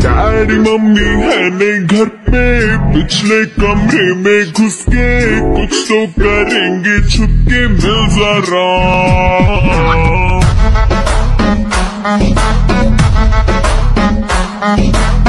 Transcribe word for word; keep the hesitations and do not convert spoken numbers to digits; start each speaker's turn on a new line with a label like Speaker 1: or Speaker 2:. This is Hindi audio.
Speaker 1: डैडी मम्मी है नहीं घर पे, पिछले कमरे में घुस के कुछ तो करेंगे छुप के, मिल जरा।